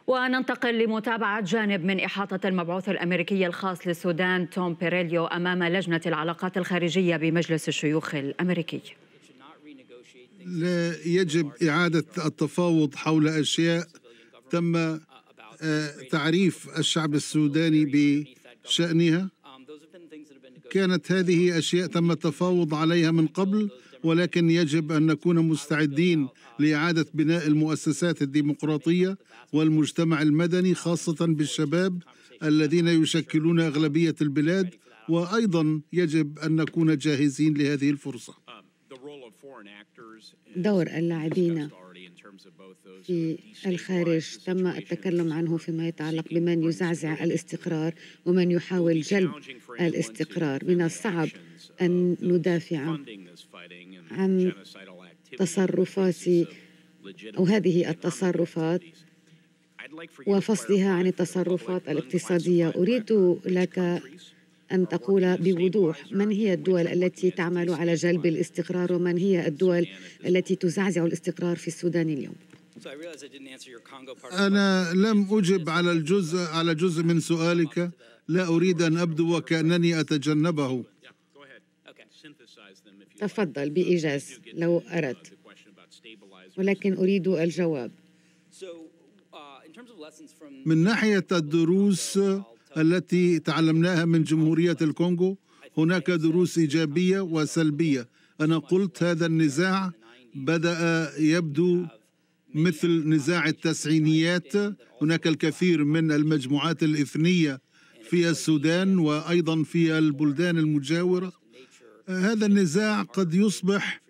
وننتقل لمتابعة جانب من إحاطة المبعوث الأمريكي الخاص للسودان توم بيريليو أمام لجنة العلاقات الخارجية بمجلس الشيوخ الأمريكي. لا يجب إعادة التفاوض حول أشياء تم تعريف الشعب السوداني بشأنها. كانت هذه أشياء تم التفاوض عليها من قبل، ولكن يجب أن نكون مستعدين لإعادة بناء المؤسسات الديمقراطية والمجتمع المدني، خاصة بالشباب الذين يشكلون أغلبية البلاد، وأيضا يجب أن نكون جاهزين لهذه الفرصة. دور اللاعبين في الخارج تم التكلم عنه فيما يتعلق بمن يزعزع الاستقرار ومن يحاول جلب الاستقرار. من الصعب أن ندافع عن تصرفات أو هذه التصرفات وفصلها عن التصرفات الاقتصادية. أريد لك أن تقول بوضوح من هي الدول التي تعمل على جلب الاستقرار ومن هي الدول التي تزعزع الاستقرار في السودان اليوم. أنا لم أجب على جزء من سؤالك، لا أريد أن أبدو وكأنني أتجنبه. تفضل بإيجاز لو أردت، ولكن أريد الجواب. من ناحية الدروس التي تعلمناها من جمهورية الكونغو، هناك دروس إيجابية وسلبية. أنا قلت هذا النزاع بدأ يبدو مثل نزاع التسعينيات. هناك الكثير من المجموعات الإثنية في السودان وأيضا في البلدان المجاورة. هذا النزاع قد يصبح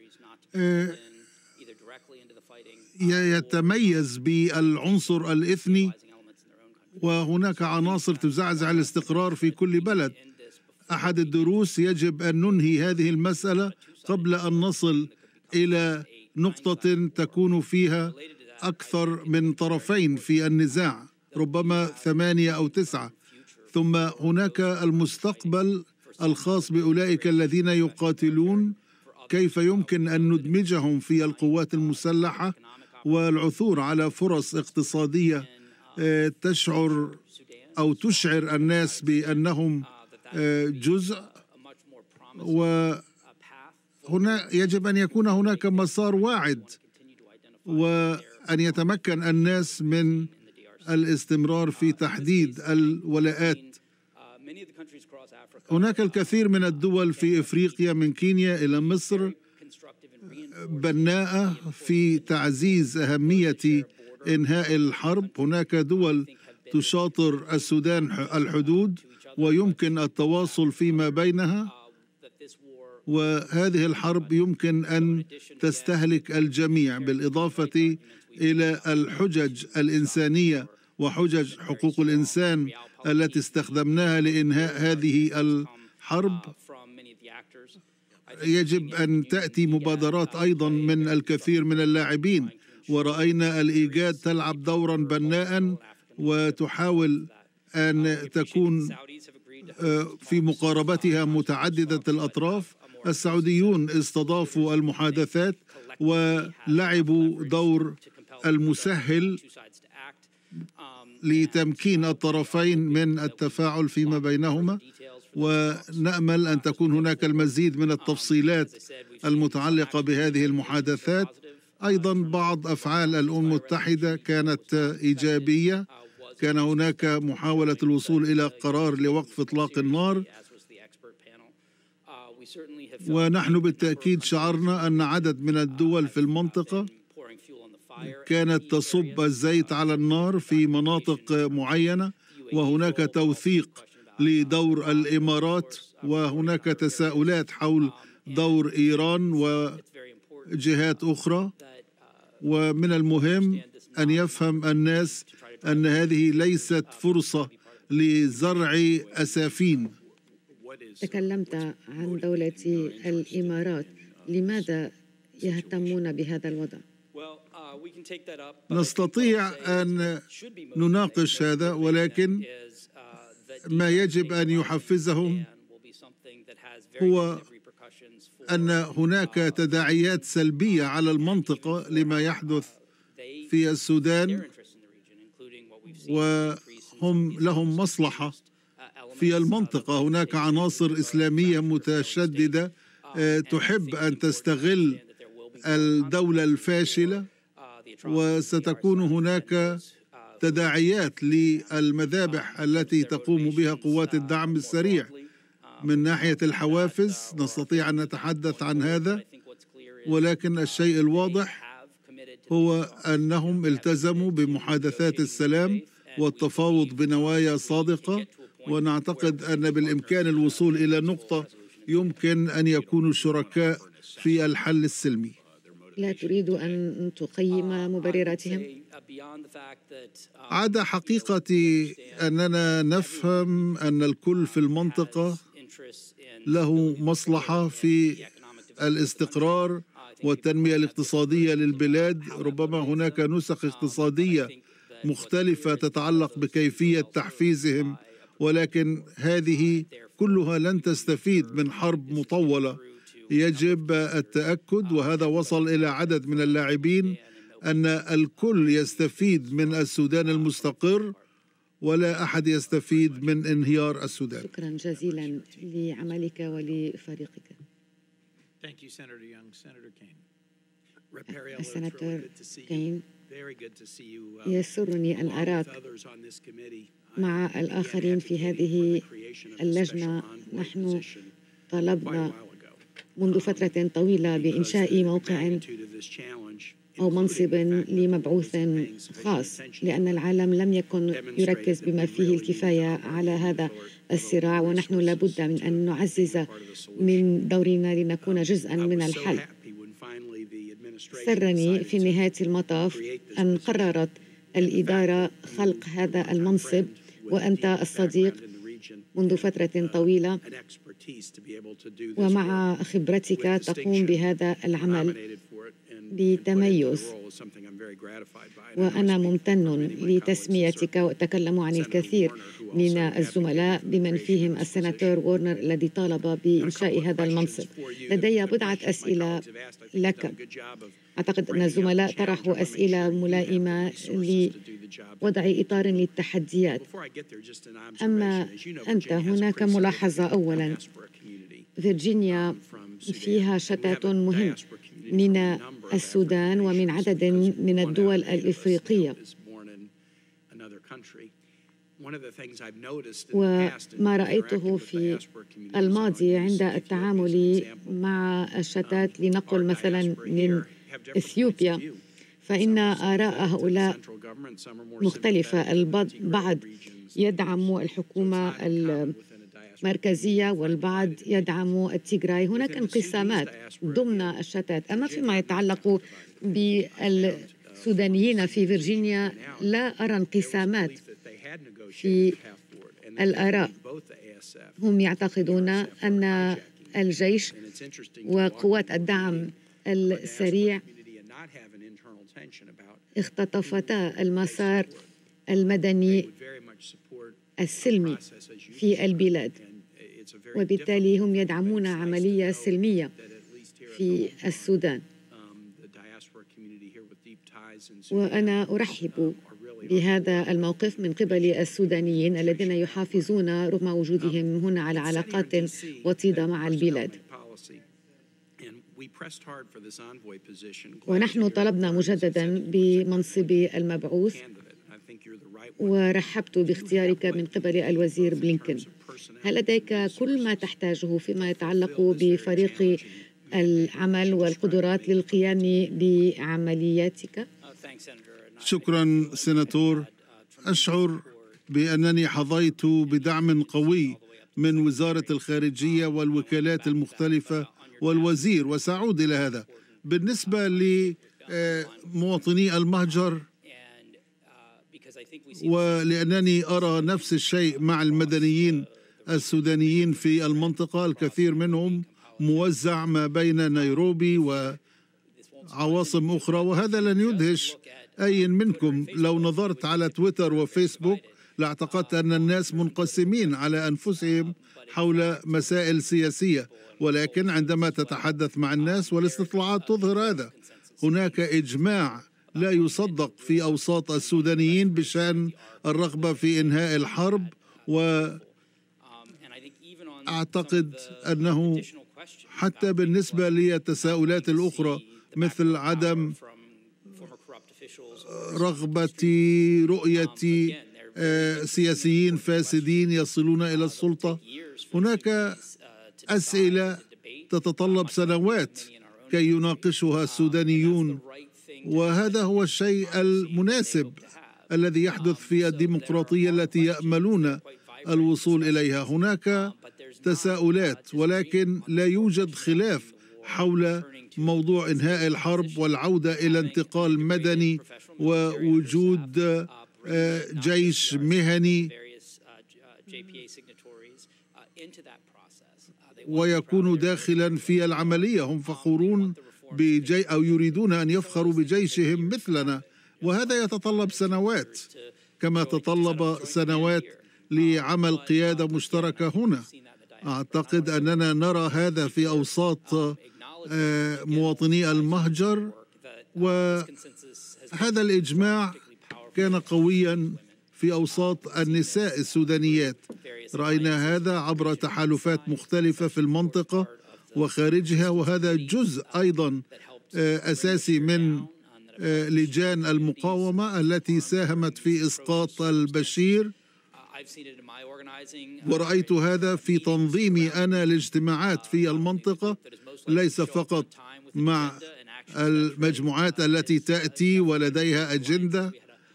يتميز بالعنصر الإثني، وهناك عناصر تزعزع الاستقرار في كل بلد. أحد الدروس يجب أن ننهي هذه المسألة قبل أن نصل إلى نقطة تكون فيها أكثر من طرفين في النزاع، ربما 8 أو 9. ثم هناك المستقبل الخاص بأولئك الذين يقاتلون، كيف يمكن أن ندمجهم في القوات المسلحة والعثور على فرص اقتصادية تشعر أو تشعر الناس بأنهم جزء. وهنا يجب أن يكون هناك مسار واعد، وأن يتمكن الناس من الاستمرار في تحديد الولاءات. هناك الكثير من الدول في إفريقيا من كينيا إلى مصر بناءة في تعزيز أهمية إنهاء الحرب. هناك دول تشاطر السودان الحدود ويمكن التواصل فيما بينها، وهذه الحرب يمكن أن تستهلك الجميع، بالإضافة إلى الحجج الإنسانية وحجج حقوق الإنسان التي استخدمناها لإنهاء هذه الحرب. يجب أن تأتي مبادرات أيضا من الكثير من اللاعبين، ورأينا الإيجاد تلعب دورا بناء وتحاول أن تكون في مقاربتها متعددة الأطراف. السعوديون استضافوا المحادثات ولعبوا دور المسهل لتمكين الطرفين من التفاعل فيما بينهما، ونأمل أن تكون هناك المزيد من التفصيلات المتعلقة بهذه المحادثات. أيضا بعض أفعال الأمم المتحدة كانت إيجابية. كان هناك محاولة الوصول إلى قرار لوقف إطلاق النار، ونحن بالتأكيد شعرنا أن عدد من الدول في المنطقة كانت تصب الزيت على النار في مناطق معينة، وهناك توثيق لدور الإمارات، وهناك تساؤلات حول دور إيران وجهات أخرى. ومن المهم أن يفهم الناس أن هذه ليست فرصة لزرع أسافين. تكلمت عن دولة الإمارات، لماذا يهتمون بهذا الوضع؟ نستطيع أن نناقش هذا، ولكن ما يجب أن يحفزهم هو أن هناك تداعيات سلبية على المنطقة لما يحدث في السودان، وهم لهم مصلحة في المنطقة. هناك عناصر إسلامية متشددة تحب أن تستغل الدولة الفاشلة، وستكون هناك تداعيات للمذابح التي تقوم بها قوات الدعم السريع. من ناحية الحوافز نستطيع أن نتحدث عن هذا، ولكن الشيء الواضح هو أنهم التزموا بمحادثات السلام والتفاوض بنوايا صادقة، ونعتقد أن بالإمكان الوصول إلى نقطة يمكن أن يكونوا شركاء في الحل السلمي. لا تريد أن تقيم مبرراتهم؟ عدا حقيقة أننا نفهم أن الكل في المنطقة له مصلحة في الاستقرار والتنمية الاقتصادية للبلاد. ربما هناك نسخ اقتصادية مختلفة تتعلق بكيفية تحفيزهم، ولكن هذه كلها لن تستفيد من حرب مطولة. يجب التأكد، وهذا وصل إلى عدد من اللاعبين، أن الكل يستفيد من السودان المستقر ولا أحد يستفيد من انهيار السودان. شكرا جزيلا لعملك ولفريقك. السناتور كين، يسرني أن أراك مع الآخرين في هذه اللجنة. نحن طلبنا منذ فترة طويلة بإنشاء موقع أو منصب لمبعوث خاص، لأن العالم لم يكن يركز بما فيه الكفاية على هذا الصراع، ونحن لابد من أن نعزز من دورنا لنكون جزءاً من الحل. سرني في نهاية المطاف أن قررت الإدارة خلق هذا المنصب، وأنت الصديق منذ فترة طويلة، ومع خبرتك تقوم بهذا العمل بتميز، وأنا ممتن لتسميتك. وأتكلم عن الكثير من الزملاء بمن فيهم السناتور وورنر الذي طالب بإنشاء هذا المنصب. لدي بضعة أسئلة لك. أعتقد أن الزملاء طرحوا أسئلة ملائمة لوضع إطار للتحديات. أما أنت، هناك ملاحظة. أولاً، فيرجينيا فيها شتات مهم من السودان ومن عدد من الدول الإفريقية، وما رأيته في الماضي عند التعامل مع الشتات، لنقل مثلا من إثيوبيا، فإن آراء هؤلاء مختلفة. البعض يدعم الحكومة المركزية والبعض يدعم التيغراي. هناك انقسامات ضمن الشتات. أما فيما يتعلق بالسودانيين في فيرجينيا، لا أرى انقسامات في الآراء. هم يعتقدون أن الجيش وقوات الدعم السريع اختطفتا المسار المدني السلمي في البلاد، وبالتالي هم يدعمون عملية سلمية في السودان. وأنا أرحب بهذا الموقف من قبل السودانيين الذين يحافظون رغم وجودهم هنا على علاقات وطيدة مع البلاد. ونحن طلبنا مجددا بمنصب المبعوث، ورحبت باختيارك من قبل الوزير بلينكن. هل لديك كل ما تحتاجه فيما يتعلق بفريق العمل والقدرات للقيام بعملياتك؟ شكرا سيناتور. أشعر بأنني حظيت بدعم قوي من وزارة الخارجية والوكالات المختلفة والوزير، وسأعود إلى هذا. بالنسبة لمواطني المهجر، ولأنني أرى نفس الشيء مع المدنيين السودانيين في المنطقة، الكثير منهم موزع ما بين نيروبي وعواصم أخرى، وهذا لن يدهش أي منكم. لو نظرت على تويتر وفيسبوك لاعتقدت أن الناس منقسمين على أنفسهم حول مسائل سياسية، ولكن عندما تتحدث مع الناس والاستطلاعات تظهر هذا، هناك إجماع لا يصدق في أوساط السودانيين بشأن الرغبة في إنهاء الحرب. وأعتقد أنه حتى بالنسبة للتساؤلات الأخرى مثل عدم رغبة رؤية سياسيين فاسدين يصلون إلى السلطة، هناك أسئلة تتطلب سنوات كي يناقشها السودانيون، وهذا هو الشيء المناسب الذي يحدث في الديمقراطية التي يأملون الوصول إليها. هناك تساؤلات ولكن لا يوجد خلاف حول موضوع إنهاء الحرب والعودة إلى انتقال مدني ووجود جيش مهني ويكون داخلا في العملية. هم فخورون أو يريدون أن يفخروا بجيشهم مثلنا، وهذا يتطلب سنوات كما تطلب سنوات لعمل قيادة مشتركة هنا. أعتقد أننا نرى هذا في أوساط مواطني المهجر، وهذا الإجماع كان قويا في أوساط النساء السودانيات. رأينا هذا عبر تحالفات مختلفة في المنطقة وخارجها، وهذا جزء أيضا أساسي من لجان المقاومة التي ساهمت في إسقاط البشير. ورأيت هذا في تنظيمي أنا لاجتماعات في المنطقة، ليس فقط مع المجموعات التي تأتي ولديها أجندة،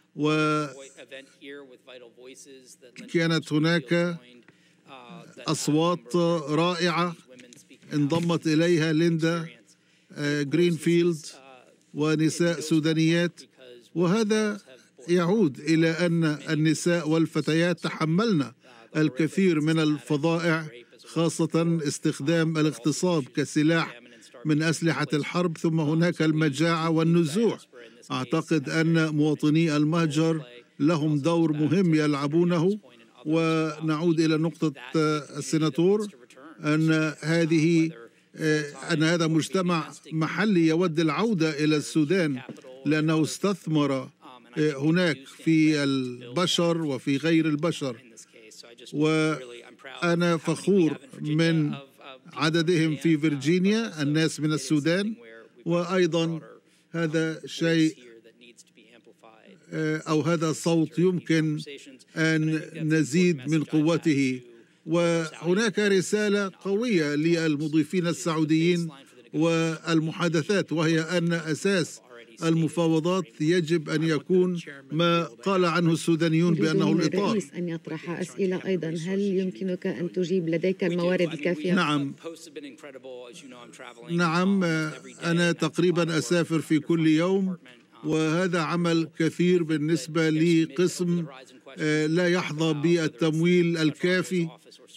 وكانت هناك أصوات رائعة انضمت إليها ليندا جرينفيلد ونساء سودانيات، وهذا يعود إلى أن النساء والفتيات تحملن الكثير من الفظائع، خاصة استخدام الاغتصاب كسلاح من أسلحة الحرب، ثم هناك المجاعة والنزوع. أعتقد أن مواطني المهجر لهم دور مهم يلعبونه. ونعود إلى نقطة السيناتور أن هذا مجتمع محلي يود العودة إلى السودان لأنه استثمر هناك في البشر وفي غير البشر، وأنا فخور من عددهم في فيرجينيا، الناس من السودان. وأيضا هذا شيء أو هذا صوت يمكن أن نزيد من قوته. وهناك رسالة قوية للمضيفين السعوديين والمحادثات، وهي أن أساس المفاوضات يجب أن يكون ما قال عنه السودانيون بأنه الإطار. الرئيس أن يطرح أسئلة أيضا، هل يمكنك أن تجيب؟ لديك الموارد الكافية؟ نعم، أنا تقريبا أسافر في كل يوم، وهذا عمل كثير بالنسبة لقسم لا يحظى بالتمويل الكافي.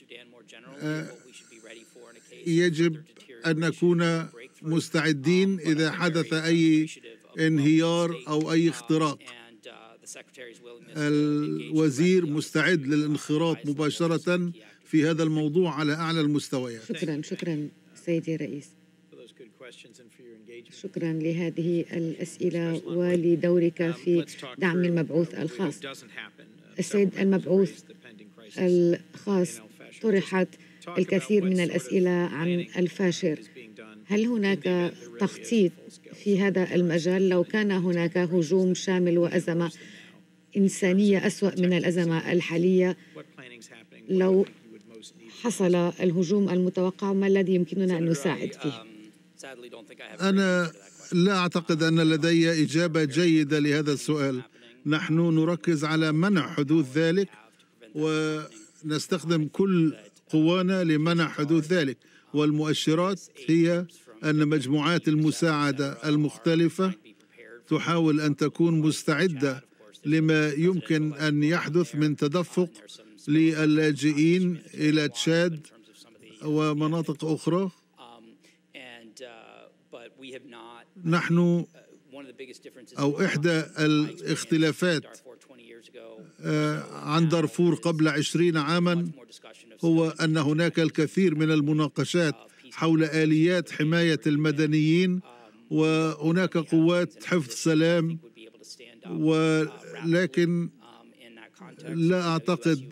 يجب أن نكون مستعدين إذا حدث أي انهيار أو أي اختراق. الوزير مستعد للانخراط مباشرة في هذا الموضوع على أعلى المستويات. شكرا سيدي الرئيس، شكرا لهذه الأسئلة ولدورك في دعم المبعوث الخاص. السيد المبعوث الخاص، طرحت الكثير من الأسئلة عن الفاشر. هل هناك تخطيط في هذا المجال لو كان هناك هجوم شامل وأزمة إنسانية أسوأ من الأزمة الحالية؟ لو حصل الهجوم المتوقع، ما الذي يمكننا أن نساعد فيه؟ أنا لا أعتقد أن لدي إجابة جيدة لهذا السؤال. نحن نركز على منع حدوث ذلك ونستخدم كل قوانا لمنع حدوث ذلك، والمؤشرات هي أن مجموعات المساعدة المختلفة تحاول أن تكون مستعدة لما يمكن أن يحدث من تدفق للاجئين إلى تشاد ومناطق أخرى. نحن أو إحدى الاختلافات عن دارفور قبل 20 عاما هو أن هناك الكثير من المناقشات حول آليات حماية المدنيين وهناك قوات حفظ سلام، ولكن لا أعتقد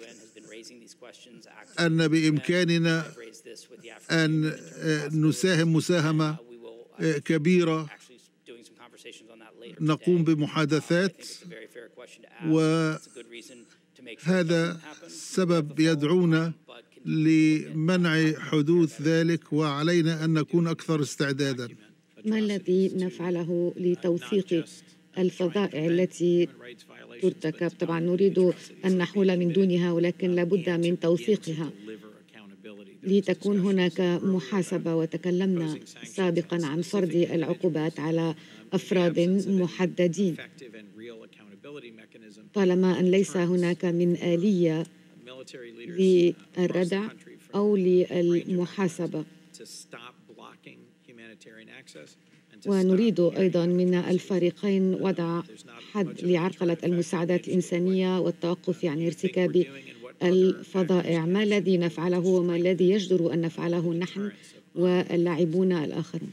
أن بإمكاننا أن نساهم مساهمة كبيرة. نقوم بمحادثات، وهذا سبب يدعونا لمنع حدوث ذلك، وعلينا أن نكون أكثر استعدادا. ما الذي نفعله لتوثيق الفظائع التي ترتكب؟ طبعا نريد أن نحول من دونها، ولكن لابد من توثيقها لتكون هناك محاسبة. وتكلمنا سابقا عن فرض العقوبات على أفراد محددين، طالما أن ليس هناك من آلية للردع أو للمحاسبة. ونريد أيضا من الفريقين وضع حد لعرقلة المساعدات الإنسانية والتوقف عن ارتكاب الفظائع. ما الذي نفعله وما الذي يجدر أن نفعله نحن واللاعبون الآخرون؟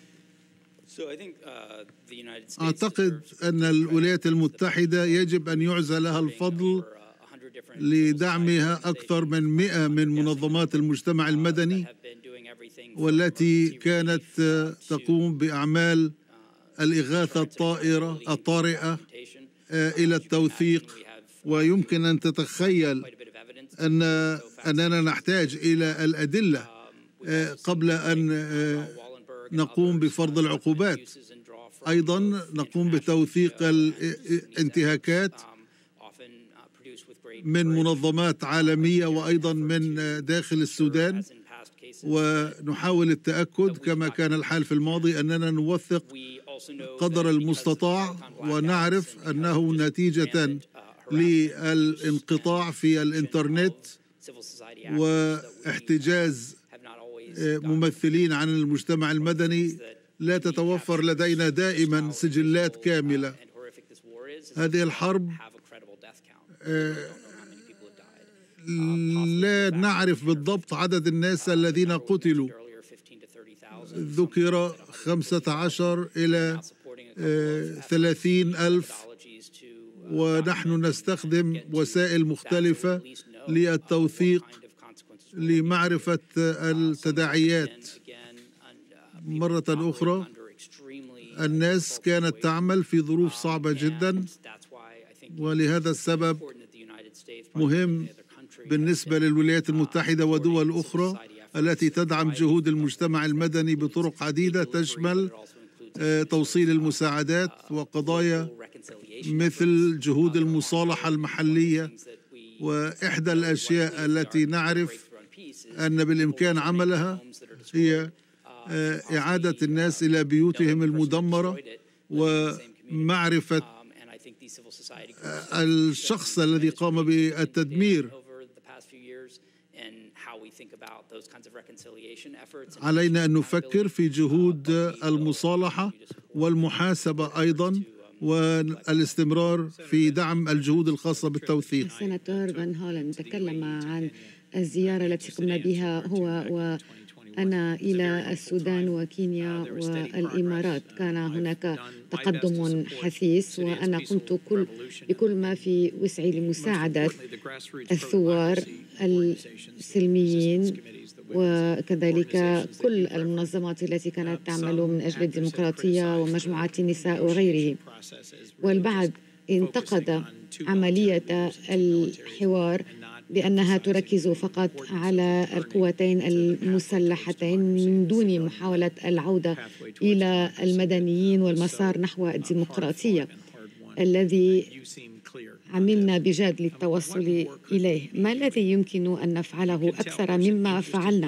أعتقد أن الولايات المتحدة يجب أن يعزى لها الفضل لدعمها أكثر من 100 من منظمات المجتمع المدني، والتي كانت تقوم بأعمال الإغاثة الطارئة إلى التوثيق. ويمكن أن تتخيل أننا نحتاج إلى الأدلة قبل أن نقوم بفرض العقوبات. أيضا نقوم بتوثيق الانتهاكات من منظمات عالمية وأيضا من داخل السودان، ونحاول التأكد كما كان الحال في الماضي أننا نوثق قدر المستطاع، ونعرف أنه نتيجة للانقطاع في الإنترنت واحتجاز ممثلين عن المجتمع المدني لا تتوفر لدينا دائما سجلات كاملة. هذه الحرب لا نعرف بالضبط عدد الناس الذين قتلوا، ذكر 15 إلى 30 ألف، ونحن نستخدم وسائل مختلفة للتوثيق لمعرفة التداعيات. مرة أخرى الناس كانت تعمل في ظروف صعبة جدا، ولهذا السبب مهم بالنسبة للولايات المتحدة ودول أخرى التي تدعم جهود المجتمع المدني بطرق عديدة تشمل توصيل المساعدات وقضايا مثل جهود المصالحة المحلية. وإحدى الأشياء التي نعرف أن بالإمكان عملها هي إعادة الناس إلى بيوتهم المدمرة، ومعرفة الشخص الذي قام بالتدمير. علينا أن نفكر في جهود المصالحة والمحاسبة أيضا، والاستمرار في دعم الجهود الخاصة بالتوثيق. السناتور فان هولن تكلم عن الزيارة التي قمنا بها هو وأنا إلى السودان وكينيا والإمارات. كان هناك تقدم حثيث، وأنا قمت بكل ما في وسعي لمساعدة الثوار السلميين، وكذلك كل المنظمات التي كانت تعمل من أجل الديمقراطية ومجموعات النساء وغيره. والبعض انتقد عملية الحوار بأنها تركز فقط على القوتين المسلحتين من دون محاولة العودة إلى المدنيين والمسار نحو الديمقراطية الذي عملنا بجد للتوصل إليه. ما الذي يمكن أن نفعله أكثر مما فعلنا؟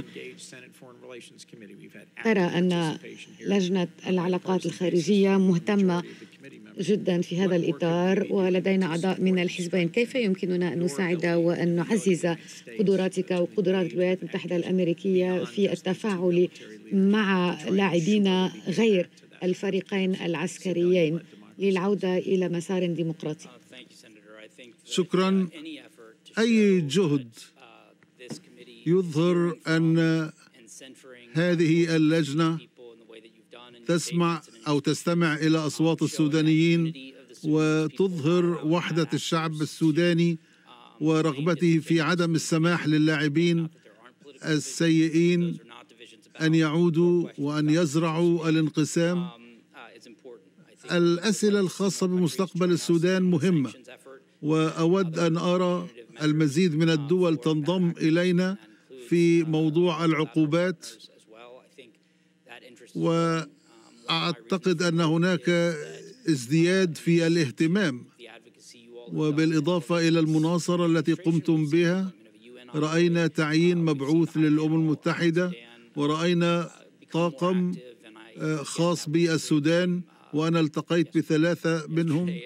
ترى أن لجنة العلاقات الخارجية مهتمة جدا في هذا الإطار، ولدينا أعضاء من الحزبين. كيف يمكننا أن نساعد وأن نعزز قدراتك وقدرات الولايات المتحدة الأمريكية في التفاعل مع لاعبين غير الفريقين العسكريين للعودة إلى مسار ديمقراطي؟ شكرا. أي جهد يظهر أن هذه اللجنة تسمع أو تستمع إلى أصوات السودانيين وتظهر وحدة الشعب السوداني ورغبته في عدم السماح للاعبين السيئين أن يعودوا وأن يزرعوا الانقسام. الأسئلة الخاصة بمستقبل السودان مهمة، وأود أن أرى المزيد من الدول تنضم إلينا في موضوع العقوبات، وأعتقد أن هناك ازدياد في الاهتمام، وبالإضافة إلى المناصرة التي قمتم بها رأينا تعيين مبعوث للأمم المتحدة، ورأينا طاقم خاص بالسودان، وأنا التقيت بثلاثة منهم،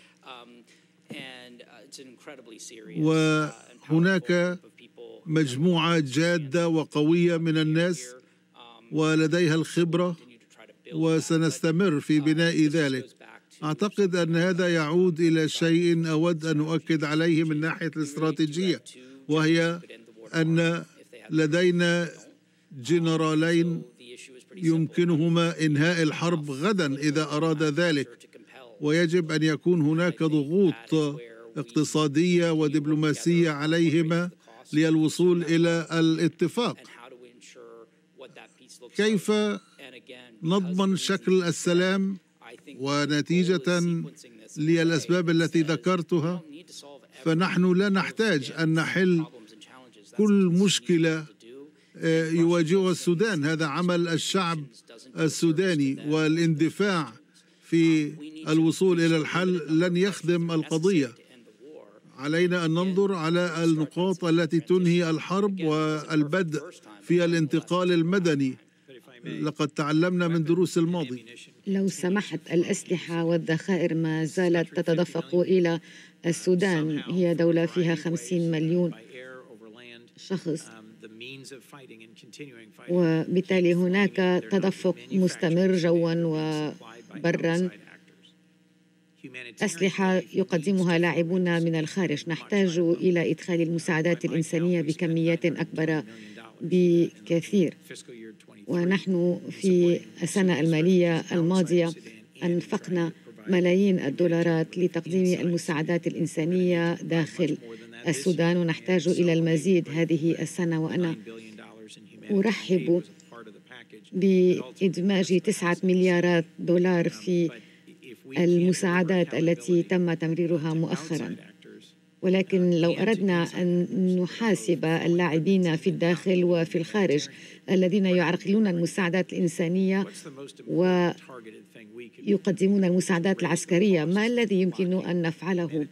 وهناك مجموعة جادة وقوية من الناس ولديها الخبرة، وسنستمر في بناء ذلك. أعتقد أن هذا يعود إلى شيء أود أن أؤكد عليه من ناحية الاستراتيجية، وهي أن لدينا جنرالين يمكنهما إنهاء الحرب غدا إذا أراد ذلك، ويجب أن يكون هناك ضغوط اقتصادية ودبلوماسية عليهما للوصول إلى الاتفاق. كيف نضمن شكل السلام؟ ونتيجة للأسباب التي ذكرتها، فنحن لا نحتاج أن نحل كل مشكلة يواجهها السودان. هذا عمل الشعب السوداني، والاندفاع في الوصول إلى الحل لن يخدم القضية. علينا أن ننظر على النقاط التي تنهي الحرب والبدء في الانتقال المدني. لقد تعلمنا من دروس الماضي. لو سمحت، الأسلحة والذخائر ما زالت تتدفق إلى السودان. هي دولة فيها 50 مليون شخص، وبالتالي هناك تدفق مستمر جوا وبرا. أسلحة يقدمها لاعبون من الخارج. نحتاج إلى إدخال المساعدات الإنسانية بكميات أكبر بكثير، ونحن في السنة المالية الماضية أنفقنا ملايين الدولارات لتقديم المساعدات الإنسانية داخل السودان، ونحتاج إلى المزيد هذه السنة. وأنا أرحب بإدماج 9 مليارات دولار في المساعدات التي تم تمريرها مؤخراً. ولكن لو أردنا أن نحاسب اللاعبين في الداخل وفي الخارج الذين يعرقلون المساعدات الإنسانية ويقدمون المساعدات العسكرية، ما الذي يمكن أن نفعله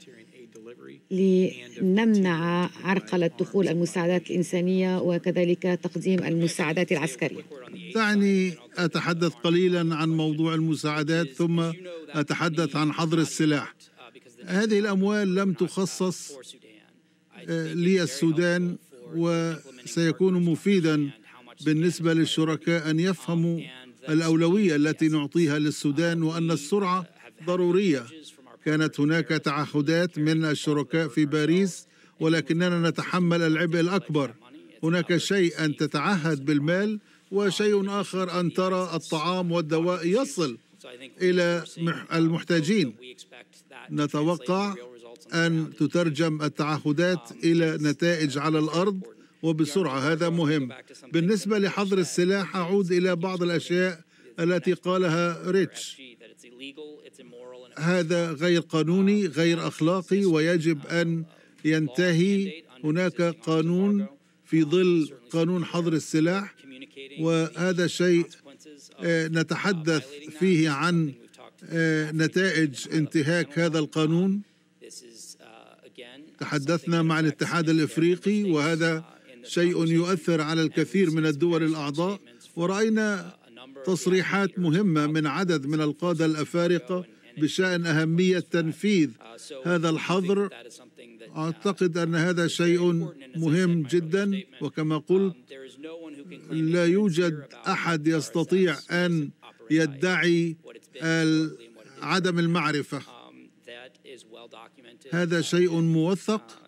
لنمنع عرقلة دخول المساعدات الإنسانية وكذلك تقديم المساعدات العسكرية؟ دعني أتحدث قليلا عن موضوع المساعدات ثم أتحدث عن حظر السلاح. هذه الأموال لم تخصص للسودان، وسيكون مفيدا بالنسبة للشركاء أن يفهموا الأولوية التي نعطيها للسودان، وأن السرعة ضرورية. كانت هناك تعهدات من الشركاء في باريس، ولكننا نتحمل العبء الأكبر. هناك شيء أن تتعهد بالمال، وشيء آخر أن ترى الطعام والدواء يصل إلى المحتاجين. نتوقع أن تترجم التعهدات إلى نتائج على الأرض وبسرعة. هذا مهم. بالنسبة لحظر السلاح، أعود إلى بعض الأشياء التي قالها ريتش. هذا غير قانوني، غير أخلاقي، ويجب أن ينتهي. هناك قانون في ظل قانون حظر السلاح، وهذا شيء نتحدث فيه عن نتائج انتهاك هذا القانون. تحدثنا مع الاتحاد الإفريقي، وهذا شيء يؤثر على الكثير من الدول الأعضاء، ورأينا تصريحات مهمة من عدد من القادة الأفارقة بشأن أهمية تنفيذ هذا الحظر. أعتقد أن هذا شيء مهم جدا، وكما قلت لا يوجد أحد يستطيع أن يدعي عدم المعرفة. هذا شيء موثق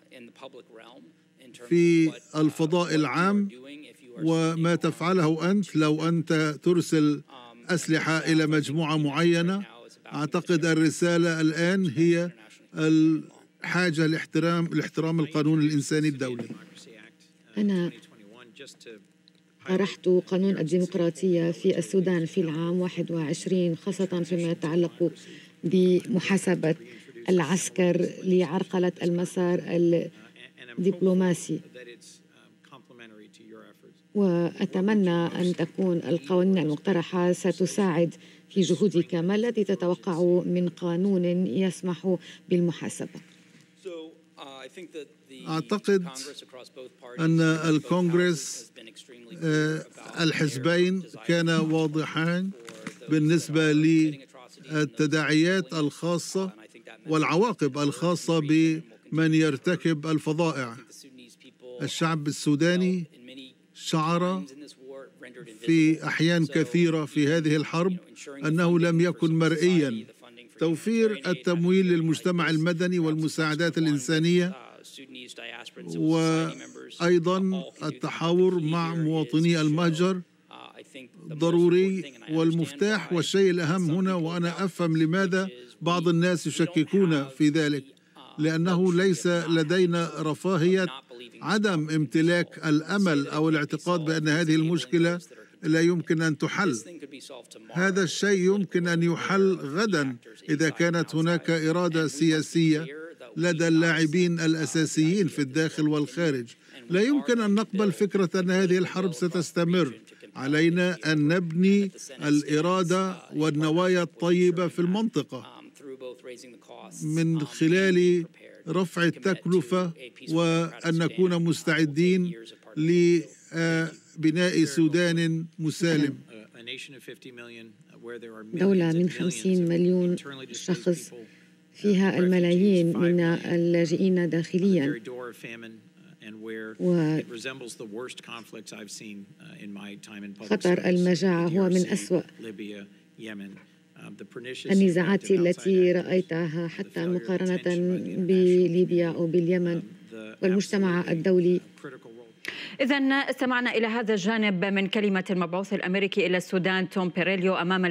في الفضاء العام، وما تفعله أنت لو أنت ترسل أسلحة إلى مجموعة معينة. أعتقد الرسالة الآن هي الحاجة لاحترام القانون الإنساني الدولي. أنا طرحت قانون الديمقراطية في السودان في العام 21، خاصة فيما يتعلق بمحاسبة العسكر لعرقلة المسار الدبلوماسي، وأتمنى أن تكون القوانين المقترحة ستساعد في جهودك. ما الذي تتوقع من قانون يسمح بالمحاسبة؟ أعتقد أن الكونغرس الحزبين كان واضحان بالنسبة للتداعيات الخاصة والعواقب الخاصة بمن يرتكب الفظائع. الشعب السوداني شعر في أحيان كثيرة في هذه الحرب أنه لم يكن مرئياً. توفير التمويل للمجتمع المدني والمساعدات الإنسانية، وأيضاً التحاور مع مواطني المهجر ضروري والمفتاح والشيء الأهم هنا. وأنا أفهم لماذا بعض الناس يشككون في ذلك، لأنه ليس لدينا رفاهية عدم امتلاك الأمل أو الاعتقاد بأن هذه المشكلة لا يمكن أن تحل. هذا الشيء يمكن أن يحل غدا إذا كانت هناك إرادة سياسية لدى اللاعبين الأساسيين في الداخل والخارج. لا يمكن أن نقبل فكرة أن هذه الحرب ستستمر. علينا أن نبني الإرادة والنوايا الطيبة في المنطقة من خلال رفع التكلفة، وأن نكون مستعدين لبناء سودان مسالم. دولة من 50 مليون شخص فيها الملايين من اللاجئين داخلياً، وخطر المجاعة هو من أسوأ النزاعات التي رأيتها حتى مقارنة بليبيا أو باليمن والمجتمع الدولي. إذن استمعنا إلى هذا الجانب من كلمة المبعوث الأمريكي إلى السودان توم بيريليو أمام